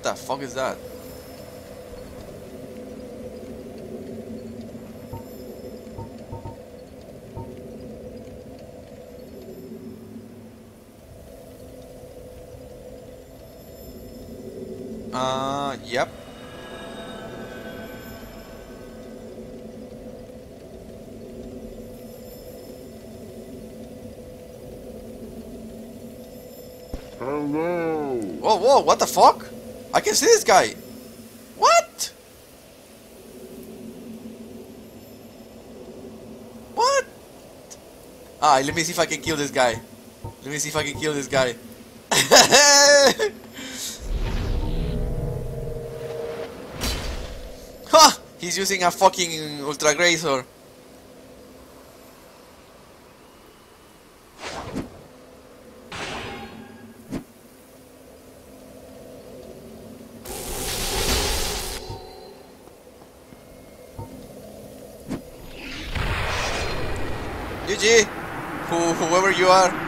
the fuck is that? Yep. Hello. Whoa, whoa, what the fuck? I can see this guy. What? What? Ah, let me see if I can kill this guy. Let me see if I can kill this guy. Ha! He's using a fucking Ultra Grazer. GG! Whoever you are.